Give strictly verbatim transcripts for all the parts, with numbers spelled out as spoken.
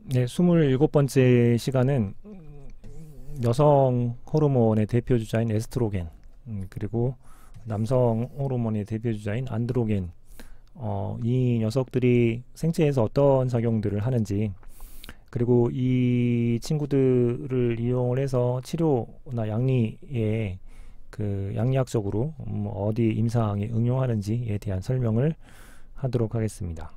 네, 스물일곱 번째 시간은 여성 호르몬의 대표 주자인 에스트로겐, 음, 그리고 남성 호르몬의 대표 주자인 안드로겐, 어, 이 녀석들이 생체에서 어떤 작용들을 하는지, 그리고 이 친구들을 이용을 해서 치료나 양리에 그 양리학적으로 음, 어디 임상에 응용하는지에 대한 설명을 하도록 하겠습니다.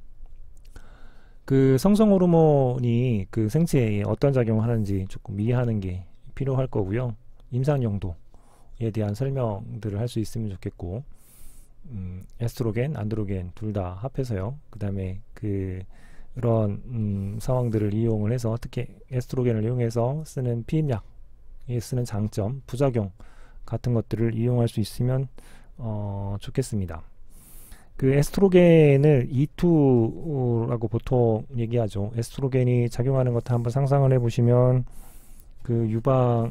그 성성 호르몬이 그 생체에 어떤 작용을 하는지 조금 이해하는 게 필요할 거고요. 임상 용도에 대한 설명들을 할 수 있으면 좋겠고, 음, 에스트로겐, 안드로겐 둘 다 합해서요. 그 다음에 그 그런 음, 상황들을 이용을 해서 특히 에스트로겐을 이용해서 쓰는 피임약에 쓰는 장점, 부작용 같은 것들을 이용할 수 있으면 어, 좋겠습니다. 그 에스트로겐을 이 투라고 보통 얘기하죠. 에스트로겐이 작용하는 것을 한번 상상을 해보시면 그 유방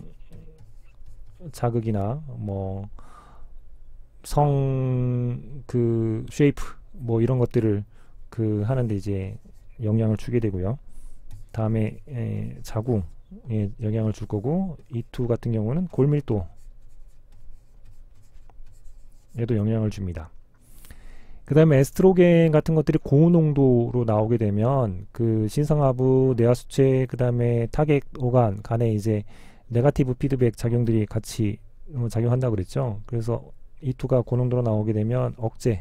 자극이나 뭐 성 그 쉐이프 뭐 이런 것들을 그 하는데 이제 영향을 주게 되고요. 다음에 에, 자궁에 영향을 줄 거고, 이 투 같은 경우는 골밀도에도 영향을 줍니다. 그 다음에 에스트로겐 같은 것들이 고농도로 나오게 되면 그 신성하부, 뇌하수체, 그 다음에 타겟 오간 간에 이제 네거티브 피드백 작용들이 같이 작용한다고 그랬죠. 그래서 이 투가 고농도로 나오게 되면 억제,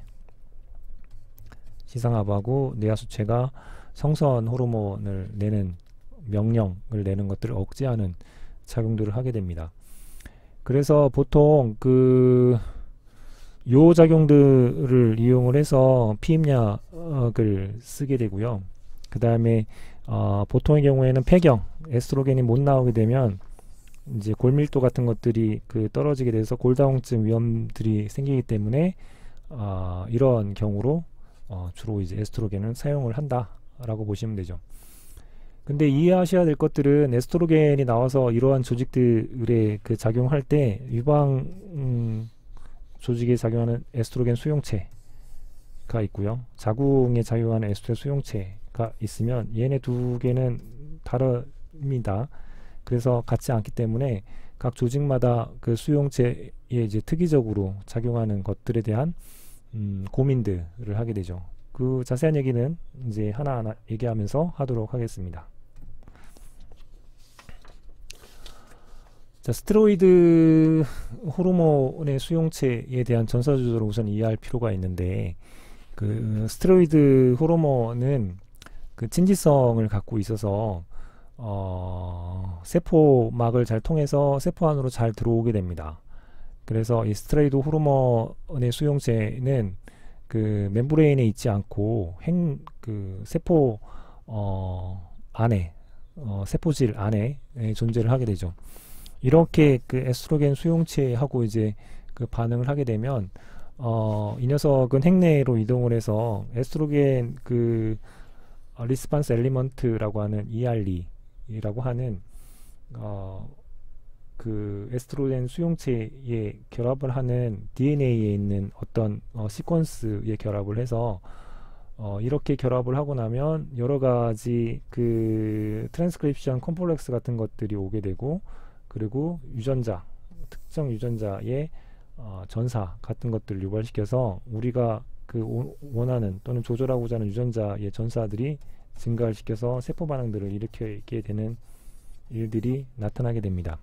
신성하부하고 뇌하수체가 성선 호르몬을 내는 명령을 내는 것들을 억제하는 작용들을 하게 됩니다. 그래서 보통 그 요 작용들을 이용을 해서 피임약을 쓰게 되고요. 그 다음에 어, 보통의 경우에는 폐경, 에스트로겐이 못 나오게 되면 이제 골밀도 같은 것들이 그 떨어지게 돼서 골다공증 위험들이 생기기 때문에 어, 이런 경우로 어, 주로 이제 에스트로겐을 사용을 한다라고 보시면 되죠. 근데 이해하셔야 될 것들은 에스트로겐이 나와서 이러한 조직들의 그 작용할 때 유방 음, 조직에 작용하는 에스트로겐 수용체가 있고요. 자궁에 작용하는 에스트로겐 수용체가 있으면 얘네 두 개는 다릅니다. 그래서 같지 않기 때문에 각 조직마다 그 수용체에 이제 특이적으로 작용하는 것들에 대한 음, 고민들을 하게 되죠. 그 자세한 얘기는 이제 하나하나 얘기하면서 하도록 하겠습니다. 자, 스테로이드 호르몬의 수용체에 대한 전사주도를 우선 이해할 필요가 있는데, 그 스테로이드 호르몬은 그 친지성을 갖고 있어서 어, 세포막을 잘 통해서 세포 안으로 잘 들어오게 됩니다. 그래서 이 스테로이드 호르몬의 수용체는 그 멤브레인에 있지 않고 행, 그 세포 어, 안에 어, 세포질 안에 존재를 하게 되죠. 이렇게 그 에스트로겐 수용체하고 이제 그 반응을 하게 되면 어, 이 녀석은 행내로 이동을 해서 에스트로겐 그 어, 리스판스 엘리먼트라고 하는 이알이라고 하는 어, 그 에스트로겐 수용체에 결합을 하는 디엔에이에 있는 어떤 어, 시퀀스에 결합을 해서 어, 이렇게 결합을 하고 나면 여러 가지 그 트랜스크립션 컴플렉스 같은 것들이 오게 되고, 그리고 유전자, 특정 유전자의 어, 전사 같은 것들을 유발시켜서 우리가 그 오, 원하는 또는 조절하고자 하는 유전자의 전사들이 증가를 시켜서 세포 반응들을 일으키게 되는 일들이 나타나게 됩니다.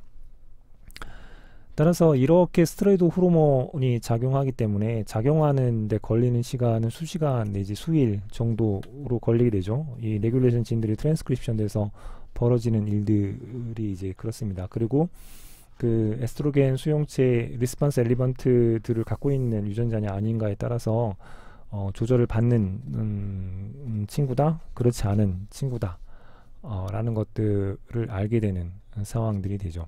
따라서 이렇게 스테로이드 호르몬이 작용하기 때문에 작용하는 데 걸리는 시간은 수시간 내지 수일 정도로 걸리게 되죠. 이 레귤레이션 진들이 트랜스크립션 돼서 벌어지는 일들이 이제 그렇습니다. 그리고 그 에스트로겐 수용체 리스판스 엘리먼트들을 갖고 있는 유전자냐 아닌가에 따라서 어, 조절을 받는 음, 친구다, 그렇지 않은 친구다 어, 라는 것들을 알게 되는 상황들이 되죠.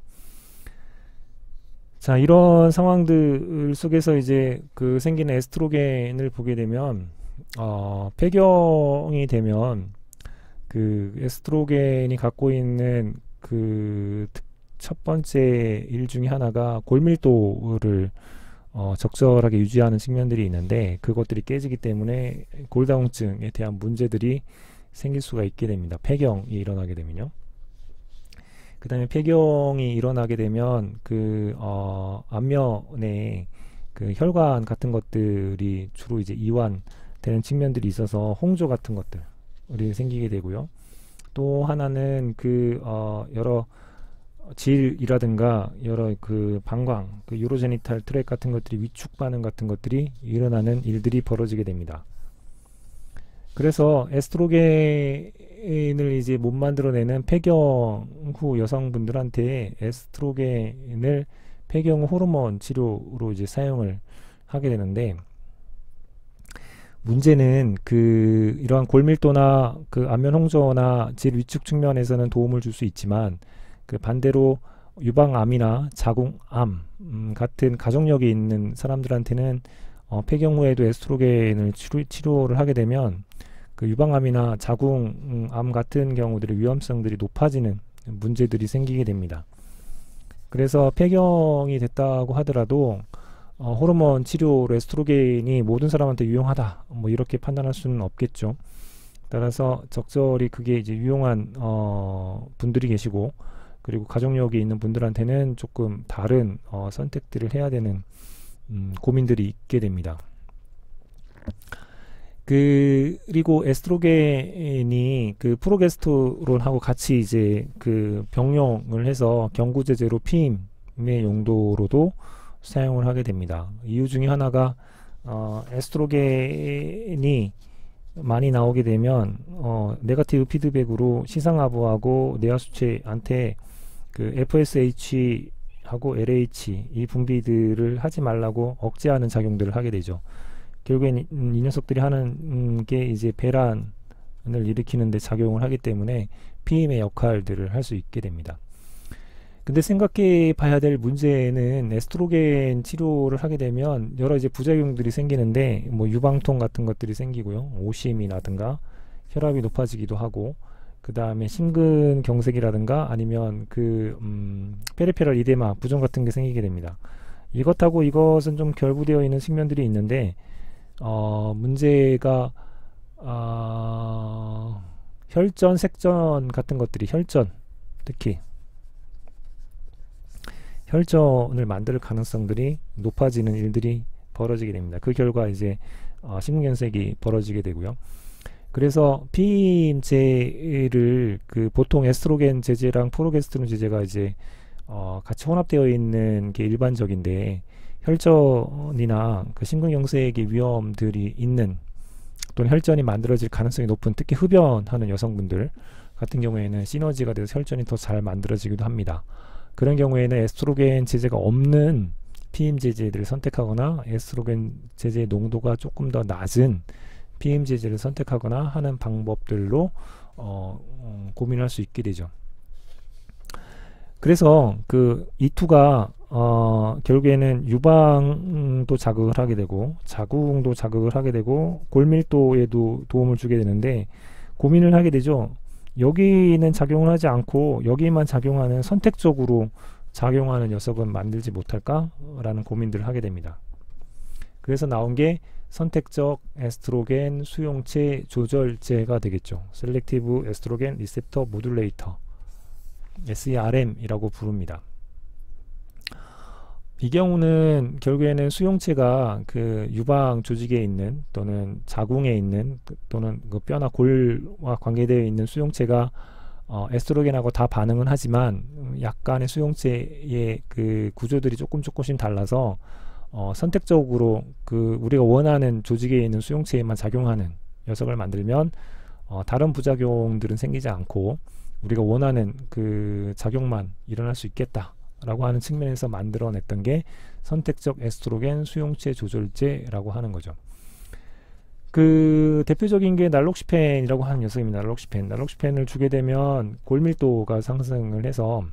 자, 이런 상황들 속에서 이제 그 생기는 에스트로겐을 보게 되면 어, 폐경이 되면 그 에스트로겐이 갖고 있는 그 첫 번째 일 중에 하나가 골밀도를 어, 적절하게 유지하는 측면들이 있는데, 그것들이 깨지기 때문에 골다공증에 대한 문제들이 생길 수가 있게 됩니다. 폐경이 일어나게 되면요. 그 다음에 폐경이 일어나게 되면 그 어, 안면에 그 혈관 같은 것들이 주로 이제 이완되는 측면들이 있어서 홍조 같은 것들이 생기게 되고요. 또 하나는 그 어, 여러 질이라든가 여러 그 방광, 그 유로제니탈 트랙 같은 것들이 위축 반응 같은 것들이 일어나는 일들이 벌어지게 됩니다. 그래서 에스트로겐을 이제 못 만들어내는 폐경 후 여성분들한테 에스트로겐을 폐경 후 호르몬 치료로 이제 사용을 하게 되는데, 문제는 그 이러한 골밀도나 그 안면 홍조나 질 위축 측면에서는 도움을 줄 수 있지만, 그 반대로 유방암이나 자궁암 음, 같은 가족력이 있는 사람들한테는 어, 폐경 후에도 에스트로겐을 치료, 치료를 하게 되면 그 유방암이나 자궁암 같은 경우들의 위험성들이 높아지는 문제들이 생기게 됩니다. 그래서 폐경이 됐다고 하더라도 어, 호르몬 치료로 에스트로겐이 모든 사람한테 유용하다, 뭐 이렇게 판단할 수는 없겠죠. 따라서 적절히 그게 이제 유용한 어, 분들이 계시고, 그리고 가족력이 있는 분들한테는 조금 다른 어, 선택들을 해야 되는 음, 고민들이 있게 됩니다. 그, 그리고 에스트로겐이 그 프로게스테론하고 같이 이제 그 병용을 해서 경구제제로 피임의 용도로도 사용을 하게 됩니다. 이유 중에 하나가 어, 에스트로겐이 많이 나오게 되면 어, 네거티브 피드백으로 시상하부하고 뇌하수체한테 그 에프에스에이치하고 엘에이치 이 분비들을 하지 말라고 억제하는 작용들을 하게 되죠. 결국엔 이, 이 녀석들이 하는 게 이제 배란을 일으키는 데 작용을 하기 때문에 피임의 역할들을 할 수 있게 됩니다. 근데 생각해 봐야 될 문제는 에스트로겐 치료를 하게 되면 여러 이제 부작용들이 생기는데, 뭐 유방통 같은 것들이 생기고요. 오심이라든가 혈압이 높아지기도 하고, 그 다음에 심근경색이라든가 아니면 그 음, 페리페럴 이데마 부종 같은 게 생기게 됩니다. 이것하고 이것은 좀 결부되어 있는 측면들이 있는데, 어, 문제가 어, 혈전, 색전 같은 것들이, 혈전 특히 혈전을 만들 가능성들이 높아지는 일들이 벌어지게 됩니다. 그 결과 이제 어, 심근경색이 벌어지게 되고요. 그래서 피임제를 그 보통 에스트로겐 제제랑 프로게스테론 제제가 이제 어, 같이 혼합되어 있는 게 일반적인데, 혈전이나 그 심근경색의 위험들이 있는 또는 혈전이 만들어질 가능성이 높은, 특히 흡연하는 여성분들 같은 경우에는 시너지가 돼서 혈전이 더 잘 만들어지기도 합니다. 그런 경우에는 에스트로겐 제제가 없는 피임 제제들을 선택하거나 에스트로겐 제제의 농도가 조금 더 낮은 피임 제제를 선택하거나 하는 방법들로 어, 어, 고민할 수 있게 되죠. 그래서 그 이투가 어, 결국에는 유방도 자극을 하게 되고 자궁도 자극을 하게 되고 골밀도에도 도움을 주게 되는데, 고민을 하게 되죠. 여기는 작용을 하지 않고 여기만 작용하는, 선택적으로 작용하는 녀석은 만들지 못할까? 라는 고민들을 하게 됩니다. 그래서 나온 게 선택적 에스트로겐 수용체 조절제가 되겠죠. 셀렉티브 에스트로겐 리셉터 모듈레이터, 에스이알엠이라고 부릅니다. 이 경우는 결국에는 수용체가 그 유방 조직에 있는 또는 자궁에 있는 또는 그 뼈나 골과 관계되어 있는 수용체가 어, 에스트로겐하고 다 반응은 하지만 약간의 수용체의 그 구조들이 조금 조금씩 달라서 어, 선택적으로 그 우리가 원하는 조직에 있는 수용체에만 작용하는 녀석을 만들면 어, 다른 부작용들은 생기지 않고 우리가 원하는 그 작용만 일어날 수 있겠다 라고 하는 측면에서 만들어냈던 게 선택적 에스트로겐 수용체 조절제라고 하는 거죠. 그 대표적인 게 날록시펜이라고 하는 녀석입니다. 날록시펜. 날록시펜을 주게 되면 골밀도가 상승을 해서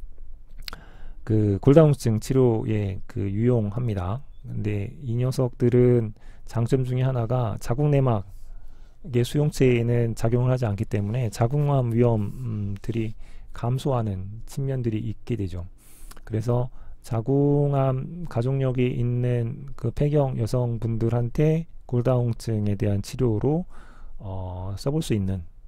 그 골다공증 치료에 그 유용합니다. 근데 이 녀석들은 장점 중에 하나가 자궁 내막의 수용체에는 작용을 하지 않기 때문에 자궁암 위험들이 감소하는 측면들이 있게 되죠. 그래서 자궁암 가족력이 있는 그 폐경 여성분들한테 골다공증에 대한 치료로 어, 써볼 수 있는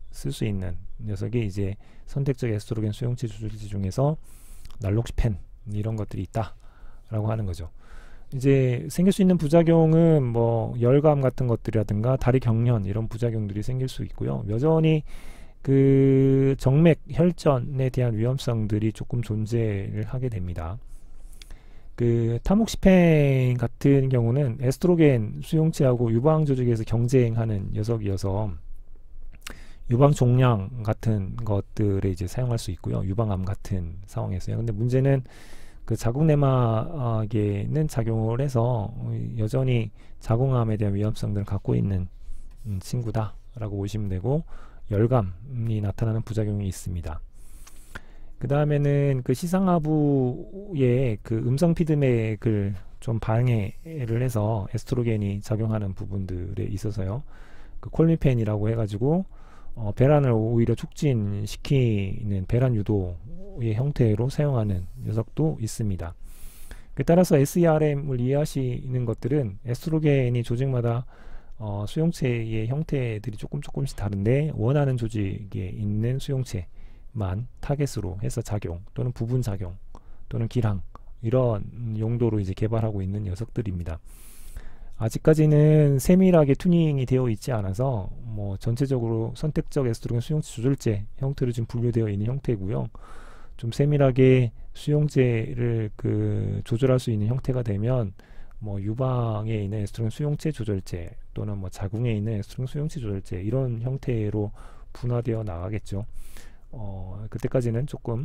쓸 수 있는 녀석이 이제 선택적 에스트로겐 수용체 조절제 중에서 날록시펜 이런 것들이 있다라고 하는 거죠. 이제 생길 수 있는 부작용은 뭐 열감 같은 것들이라든가 다리 경련 이런 부작용들이 생길 수 있고요. 여전히 그 정맥 혈전에 대한 위험성들이 조금 존재를 하게 됩니다. 그 타목시펜 같은 경우는 에스트로겐 수용체하고 유방 조직에서 경쟁하는 녀석이어서 유방 종양 같은 것들에 이제 사용할 수 있고요. 유방암 같은 상황에서요. 근데 문제는 그 자궁내막에는 작용을 해서 여전히 자궁암에 대한 위험성들을 갖고 있는 친구다 라고 보시면 되고, 열감이 나타나는 부작용이 있습니다. 그 다음에는 그 시상하부의 그 음성 피드백을 좀 방해를 해서 에스트로겐이 작용하는 부분들에 있어서요, 그 콜미펜이라고 해가지고 어, 배란을 오히려 촉진시키는 배란 유도의 형태로 사용하는 녀석도 있습니다. 따라서 에스이알엠을 이해하시는 것들은 에스트로겐이 조직마다 어, 수용체의 형태들이 조금 조금씩 다른데, 원하는 조직에 있는 수용체만 타겟으로 해서 작용 또는 부분 작용 또는 기랑 이런 용도로 이제 개발하고 있는 녀석들입니다. 아직까지는 세밀하게 튜닝이 되어 있지 않아서 뭐 전체적으로 선택적 에스트로겐 수용체 조절제 형태로 지금 분류되어 있는 형태고요. 좀 세밀하게 수용체를 그 조절할 수 있는 형태가 되면 뭐 유방에 있는 에스트로겐 수용체 조절제 또는 뭐 자궁에 있는 에스트로겐 수용체 조절제 이런 형태로 분화되어 나가겠죠. 어, 그때까지는 조금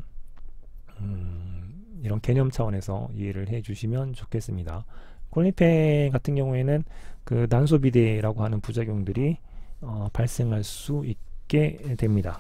음, 이런 개념 차원에서 이해를 해 주시면 좋겠습니다. 콜미펜 같은 경우에는 그 난소비대라고 하는 부작용들이 어, 발생할 수 있게 됩니다.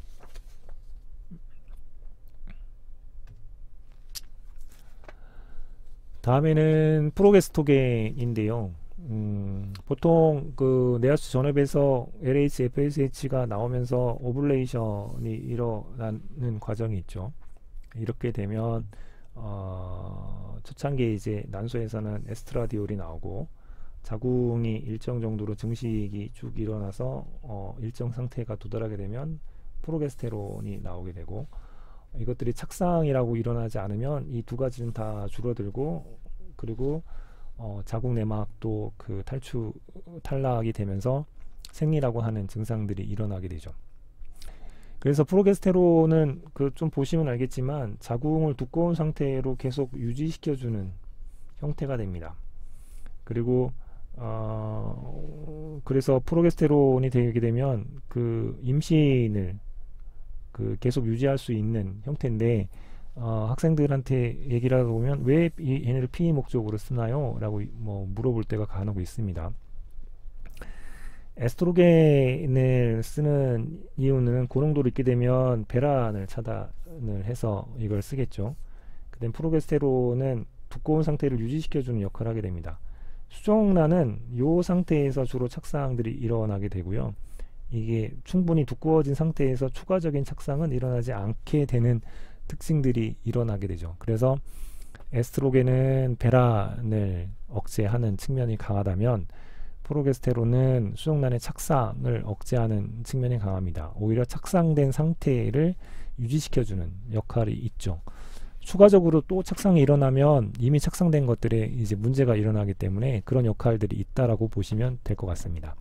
다음에는 프로게스토겐인데요. 음, 보통 그 내하수 전압에서 엘에이치, 에프에스에이치가 나오면서 오뷸레이션이 일어나는 과정이 있죠. 이렇게 되면 어, 초창기에 이제 난소에서는 에스트라디올이 나오고 자궁이 일정 정도로 증식이 쭉 일어나서 어, 일정 상태가 도달하게 되면 프로게스테론이 나오게 되고, 이것들이 착상이라고 일어나지 않으면 이 두 가지는 다 줄어들고, 그리고 어, 자궁 내막도 그 탈출 탈락이 되면서 생리라고 하는 증상들이 일어나게 되죠. 그래서 프로게스테론은 그 좀 보시면 알겠지만 자궁을 두꺼운 상태로 계속 유지시켜주는 형태가 됩니다. 그리고 어, 그래서 프로게스테론이 되게 되면 그 임신을 그 계속 유지할 수 있는 형태인데, 어, 학생들한테 얘기를 하다 보면 왜 이, 얘네를 피임 목적으로 쓰나요? 라고 뭐 물어볼 때가 간혹 있습니다. 에스트로겐을 쓰는 이유는 고농도를 있게 되면 배란을 차단을 해서 이걸 쓰겠죠. 그다음 프로게스테론은 두꺼운 상태를 유지시켜주는 역할을 하게 됩니다. 수정란은 이 상태에서 주로 착상들이 일어나게 되고요. 이게 충분히 두꺼워진 상태에서 추가적인 착상은 일어나지 않게 되는 특징들이 일어나게 되죠. 그래서 에스트로겐은 배란을 억제하는 측면이 강하다면 프로게스테론은 수정란의 착상을 억제하는 측면이 강합니다. 오히려 착상된 상태를 유지시켜주는 역할이 있죠. 추가적으로 또 착상이 일어나면 이미 착상된 것들에 이제 문제가 일어나기 때문에 그런 역할들이 있다라고 보시면 될 것 같습니다.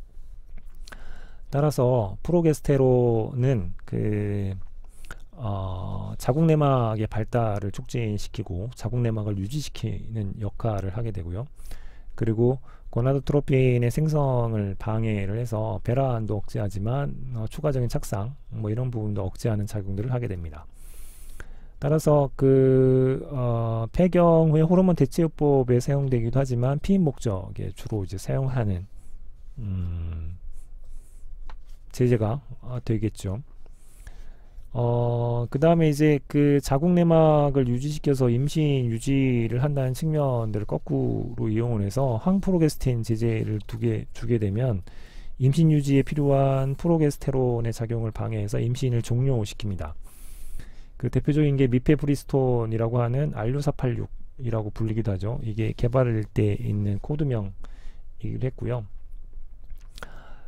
따라서 프로게스테론은 그 어, 자궁내막의 발달을 촉진시키고 자궁내막을 유지시키는 역할을 하게 되고요. 그리고 고나도트로핀의 생성을 방해를 해서 배란도 억제하지만 어, 추가적인 착상 뭐 이런 부분도 억제하는 작용들을 하게 됩니다. 따라서 그 어, 폐경 후에 호르몬 대체요법에 사용되기도 하지만 피임 목적에 주로 이제 사용하는 음, 제재가 어, 되겠죠. 어, 그 다음에 이제 그 자궁내막을 유지시켜서 임신 유지를 한다는 측면들을 거꾸로 이용을 해서 항프로게스틴 제제를 두게 주게 되면 임신 유지에 필요한 프로게스테론의 작용을 방해해서 임신을 종료시킵니다. 그 대표적인 게 미페프리스톤이라고 하는 알 유 사팔육이라고 불리기도 하죠. 이게 개발할 때 있는 코드명이기도 했고요.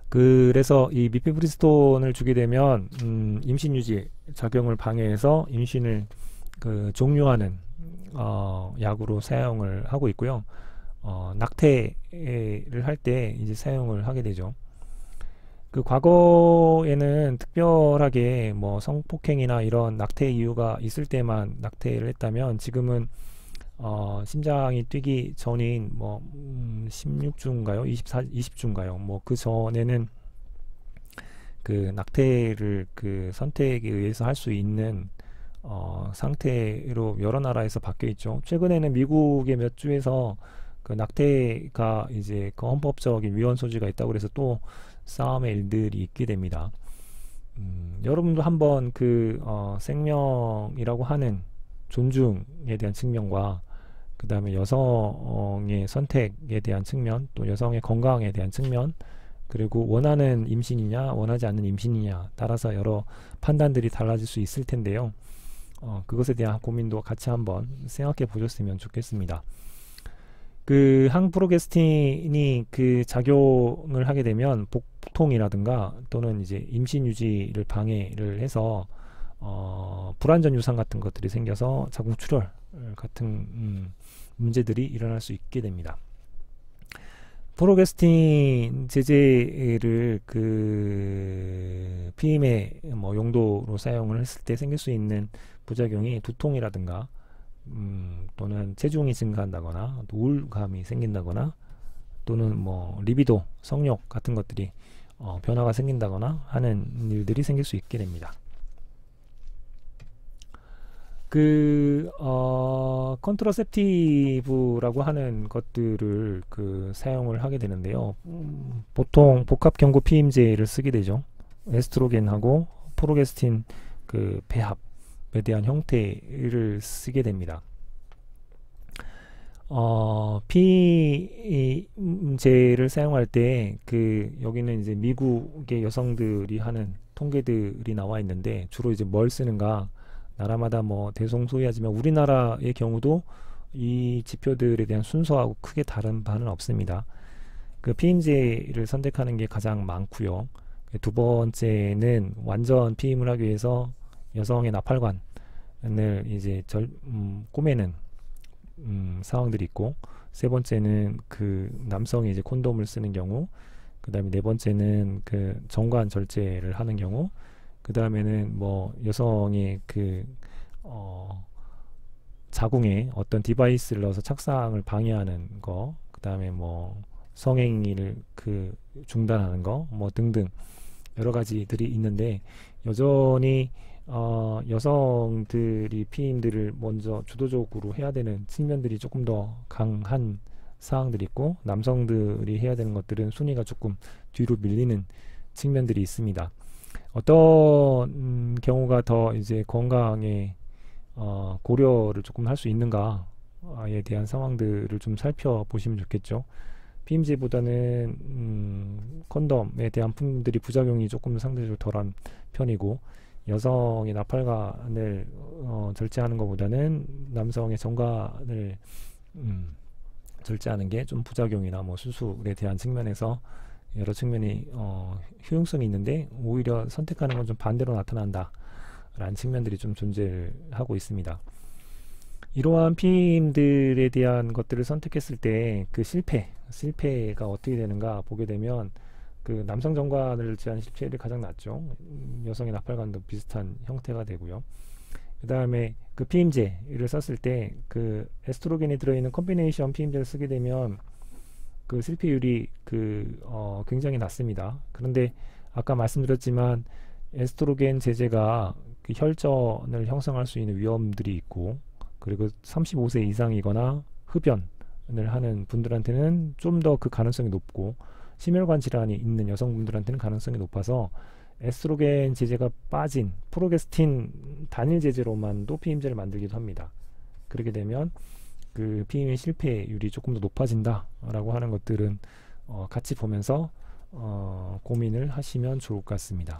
그래서 이 미페프리스톤을 주게 되면 음, 임신 유지 작용을 방해해서 임신을 그 종료하는 어, 약으로 사용을 하고 있고요. 어, 낙태를 할 때 이제 사용을 하게 되죠. 그 과거에는 특별하게 뭐 성폭행이나 이런 낙태 이유가 있을 때만 낙태를 했다면, 지금은 어, 심장이 뛰기 전인 뭐 음, 십육 주인가요? 이십사, 이십 주인가요? 뭐 그 전에는 그 낙태를 그 선택에 의해서 할 수 있는 어, 상태로 여러 나라에서 바뀌어 있죠. 최근에는 미국의 몇 주에서 그 낙태가 이제 그 헌법적인 위헌 소지가 있다고 그래서 또 싸움의 일들이 있게 됩니다. 음, 여러분도 한번 그 어, 생명이라고 하는 존중에 대한 측면과 그 다음에 여성의 선택에 대한 측면, 또 여성의 건강에 대한 측면, 그리고 원하는 임신이냐 원하지 않는 임신이냐 따라서 여러 판단들이 달라질 수 있을 텐데요. 어, 그것에 대한 고민도 같이 한번 생각해 보셨으면 좋겠습니다. 그 항프로게스틴이 그 작용을 하게 되면 복통이라든가 또는 이제 임신 유지를 방해를 해서 어, 불완전 유산 같은 것들이 생겨서 자궁출혈 같은 음, 문제들이 일어날 수 있게 됩니다. 프로게스틴 제제를 그 피임의 뭐 용도로 사용을 했을 때 생길 수 있는 부작용이 두통이라든가 음, 또는 체중이 증가한다거나 우울감이 생긴다거나 또는 뭐 리비도, 성욕 같은 것들이 어, 변화가 생긴다거나 하는 일들이 생길 수 있게 됩니다. 그 어, 컨트라셉티브라고 하는 것들을 그 사용을 하게 되는데요. 음, 보통 복합경구 피임제를 쓰게 되죠. 에스트로겐하고 프로게스틴 그 배합에 대한 형태를 쓰게 됩니다. 어, 피임제를 사용할 때 그 여기는 이제 미국의 여성들이 하는 통계들이 나와 있는데, 주로 이제 뭘 쓰는가 나라마다 뭐 대성소이하지만 우리나라의 경우도 이 지표들에 대한 순서하고 크게 다른 바는 없습니다. 그 피임제를 선택하는 게 가장 많고요. 두 번째는 완전 피임을 하기 위해서 여성의 나팔관을 이제 절, 음, 꼬매는 음, 상황들이 있고, 세 번째는 그 남성이 이제 콘돔을 쓰는 경우, 그 다음에 네 번째는 그 정관 절제를 하는 경우, 그 다음에는 뭐 여성의 그 어 자궁에 어떤 디바이스를 넣어서 착상을 방해하는 거, 그 다음에 뭐 성행위를 그 중단하는 거, 뭐 등등 여러 가지들이 있는데, 여전히 어 여성들이 피임들을 먼저 주도적으로 해야 되는 측면들이 조금 더 강한 사항들이 있고, 남성들이 해야 되는 것들은 순위가 조금 뒤로 밀리는 측면들이 있습니다. 어떤 음, 경우가 더 이제 건강에 어, 고려를 조금 할 수 있는가에 대한 상황들을 좀 살펴보시면 좋겠죠. 피임제보다는 음, 컨돔에 대한 품들이 부작용이 조금 상대적으로 덜한 편이고, 여성의 나팔관을 어, 절제하는 것보다는 남성의 정관을 음, 절제하는 게 좀 부작용이나 뭐 수술에 대한 측면에서 여러 측면이 어, 효용성이 있는데, 오히려 선택하는 건 좀 반대로 나타난다 라는 측면들이 좀 존재를 하고 있습니다. 이러한 피임들에 대한 것들을 선택했을 때 그 실패, 실패가 어떻게 되는가 보게 되면, 그 남성 정관을 제한 실패율이 가장 낮죠. 여성의 나팔관도 비슷한 형태가 되고요. 그 다음에 그 피임제를 썼을 때 그 에스트로겐이 들어있는 컴비네이션 피임제를 쓰게 되면 그 실패율이 그 어, 굉장히 낮습니다. 그런데 아까 말씀드렸지만 에스트로겐 제제가 그 혈전을 형성할 수 있는 위험들이 있고, 그리고 삼십오 세 이상이거나 흡연을 하는 분들한테는 좀 더 그 가능성이 높고, 심혈관 질환이 있는 여성분들한테는 가능성이 높아서 에스트로겐 제제가 빠진 프로게스틴 단일 제제로만도 피임제를 만들기도 합니다. 그렇게 되면 그 피임의 실패율이 조금 더 높아진다 라고 하는 것들은 어, 같이 보면서 어, 고민을 하시면 좋을 것 같습니다.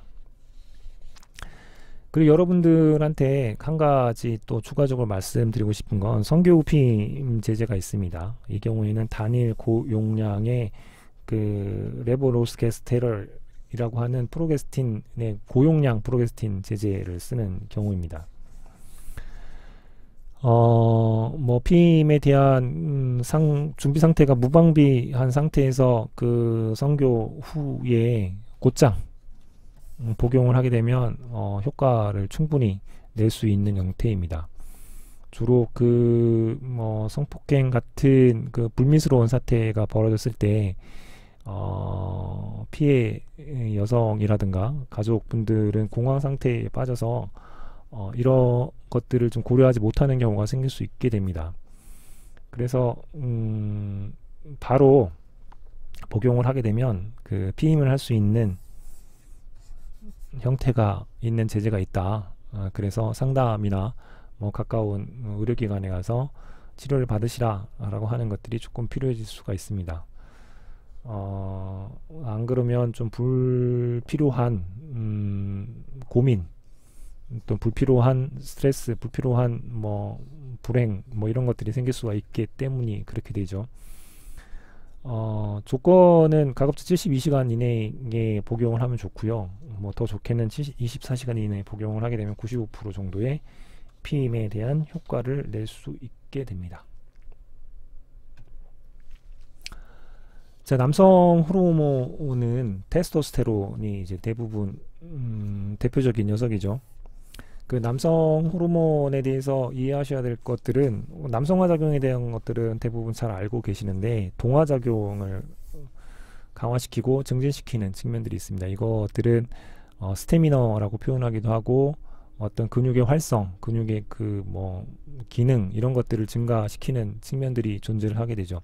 그리고 여러분들한테 한 가지 또 추가적으로 말씀드리고 싶은 건, 성교우 피임 제제가 있습니다. 이 경우에는 단일 고용량의 그 레보로스게스테롤이라고 하는 프로게스틴의 고용량 프로게스틴 제제를 쓰는 경우입니다. 어, 뭐 피임에 대한 음, 상, 준비 상태가 무방비한 상태에서 그 성교 후에 곧장 음, 복용을 하게 되면 어, 효과를 충분히 낼 수 있는 형태입니다. 주로 그 뭐 성폭행 같은 그 불미스러운 사태가 벌어졌을 때 어, 피해 여성이라든가 가족분들은 공황 상태에 빠져서 어, 이런 것들을 좀 고려하지 못하는 경우가 생길 수 있게 됩니다. 그래서 음, 바로 복용을 하게 되면 그 피임을 할 수 있는 형태가 있는 제재가 있다. 어, 그래서 상담이나 뭐 가까운 의료기관에 가서 치료를 받으시라 라고 하는 것들이 조금 필요해질 수가 있습니다. 어, 안 그러면 좀 불필요한 음, 고민, 또 불필요한 스트레스, 불필요한 뭐 불행 뭐 이런 것들이 생길 수가 있기 때문이 그렇게 되죠. 어, 조건은 가급적 칠십이 시간 이내에 복용을 하면 좋고요. 뭐 더 좋게는 이십사 시간 이내에 복용을 하게 되면 구십오 퍼센트 정도의 피임에 대한 효과를 낼 수 있게 됩니다. 자, 남성 호르몬은 테스토스테론이 이제 대부분 음, 대표적인 녀석이죠. 그 남성 호르몬에 대해서 이해하셔야 될 것들은, 남성화작용에 대한 것들은 대부분 잘 알고 계시는데 동화작용을 강화시키고 증진시키는 측면들이 있습니다. 이것들은 어, 스태미너라고 표현하기도 하고 어떤 근육의 활성, 근육의 그 뭐 기능 이런 것들을 증가시키는 측면들이 존재를 하게 되죠.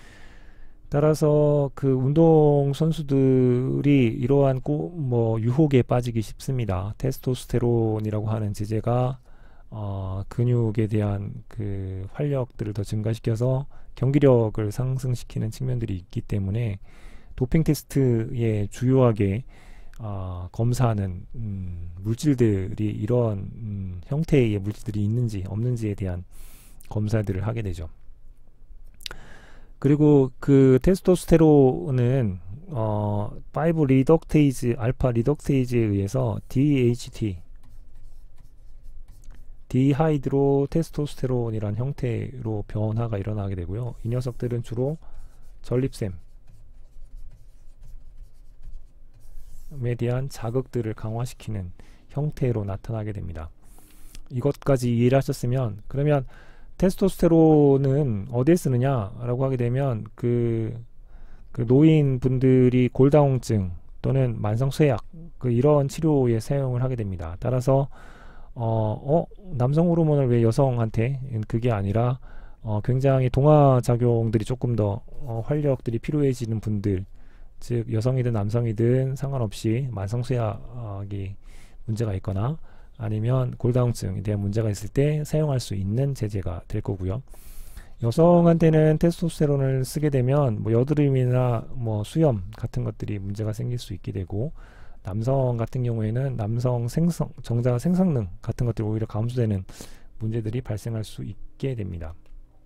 따라서 그 운동 선수들이 이러한 고, 뭐 유혹에 빠지기 쉽습니다. 테스토스테론이라고 하는 제제가 어, 근육에 대한 그 활력들을 더 증가시켜서 경기력을 상승시키는 측면들이 있기 때문에 도핑 테스트에 주요하게 어, 검사하는 음, 물질들이 이런 음, 형태의 물질들이 있는지 없는지에 대한 검사들을 하게 되죠. 그리고 그 테스토스테론은 어, 파이브 리덕테이즈, 알파 리덕테이즈에 의해서 디에이치티, 디하이드로 테스토스테론이란 형태로 변화가 일어나게 되고요. 이 녀석들은 주로 전립샘에 대한 자극들을 강화시키는 형태로 나타나게 됩니다. 이것까지 이해를 하셨으면, 그러면 테스토스테론은 어디에 쓰느냐 라고 하게 되면 그, 그 노인분들이 골다공증 또는 만성쇠약 그 이런 치료에 사용을 하게 됩니다. 따라서 어, 어 남성 호르몬을 왜 여성한테, 그게 아니라 어, 굉장히 동화작용들이 조금 더 어, 활력들이 필요해지는 분들, 즉 여성이든 남성이든 상관없이 만성쇠약이 문제가 있거나 아니면 골다공증에 대한 문제가 있을 때 사용할 수 있는 제제가 될 거고요. 여성한테는 테스토스테론을 쓰게 되면 뭐 여드름이나 뭐 수염 같은 것들이 문제가 생길 수 있게 되고, 남성 같은 경우에는 남성 생성, 정자 생성능 같은 것들이 오히려 감소되는 문제들이 발생할 수 있게 됩니다.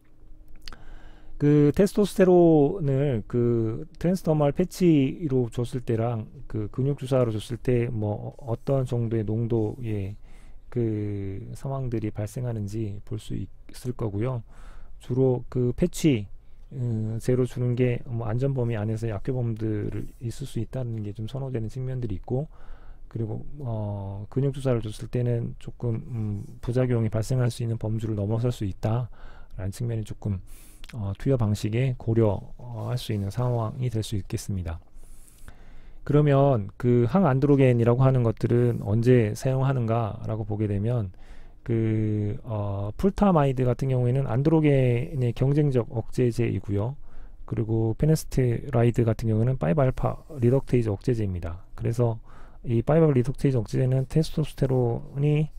그 테스토스테론을 그 트랜스더멀 패치로 줬을 때랑 그 근육 주사로 줬을 때 뭐 어떤 정도의 농도의 그 상황들이 발생하는지 볼 수 있을 거고요. 주로 그 패치 음, 제로 주는 게 뭐 안전 범위 안에서 약효범들을 있을 수 있다는 게 좀 선호되는 측면들이 있고, 그리고 어, 근육 주사를 줬을 때는 조금 음, 부작용이 발생할 수 있는 범주를 넘어설 수 있다라는 측면이 조금 어, 투여 방식에 고려할 수 있는 상황이 될 수 있겠습니다. 그러면 그 항안드로겐이라고 하는 것들은 언제 사용하는가 라고 보게 되면, 그 어, 풀타마이드 같은 경우에는 안드로겐의 경쟁적 억제제이고요. 그리고 페네스테라이드 같은 경우는 파이브 알파 리덕테이즈 억제제입니다. 그래서 이 파이브 알파 리덕테이즈 억제제는 테스토스테론이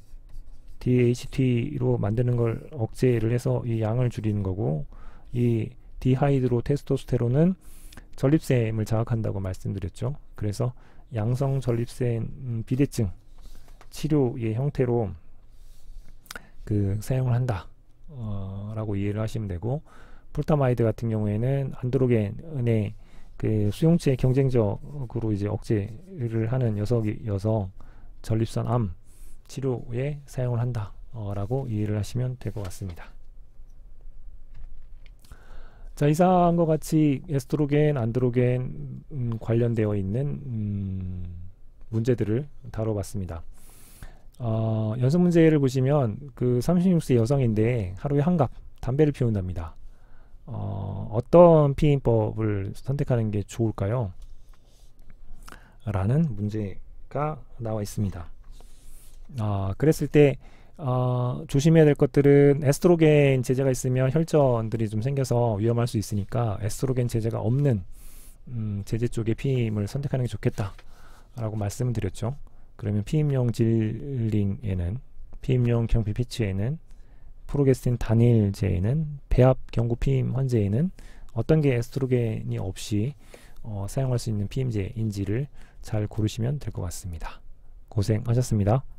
디에이치티로 만드는 걸 억제를 해서 이 양을 줄이는 거고, 이 디하이드로 테스토스테론은 전립샘을 자극한다고 말씀드렸죠. 그래서 양성 전립腺 비대증 치료의 형태로 그 사용을 한다 어, 라고 이해를 하시면 되고, 풀타마이드 같은 경우에는 안드로겐의 그 수용체 경쟁적으로 이제 억제를 하는 녀석이어서 전립선 암 치료에 사용을 한다 어, 라고 이해를 하시면 될 것 같습니다. 자, 이상과 같이 에스트로겐, 안드로겐 음, 관련되어 있는 음, 문제들을 다뤄봤습니다. 어, 연습 문제를 보시면 그 삼십육 세 여성인데 하루에 한 갑 담배를 피운답니다. 어, 어떤 피임법을 선택하는 게 좋을까요? 라는 문제가 나와 있습니다. 어, 그랬을 때 어, 조심해야 될 것들은 에스트로겐 제제가 있으면 혈전들이 좀 생겨서 위험할 수 있으니까 에스트로겐 제제가 없는 음, 제제 쪽의 피임을 선택하는 게 좋겠다 라고 말씀을 드렸죠. 그러면 피임용 질링에는, 피임용 경피피치에는, 프로게스틴 단일제에는, 배합 경구 피임 환제에는 어떤 게 에스트로겐이 없이 어, 사용할 수 있는 피임제인지를 잘 고르시면 될 것 같습니다. 고생하셨습니다.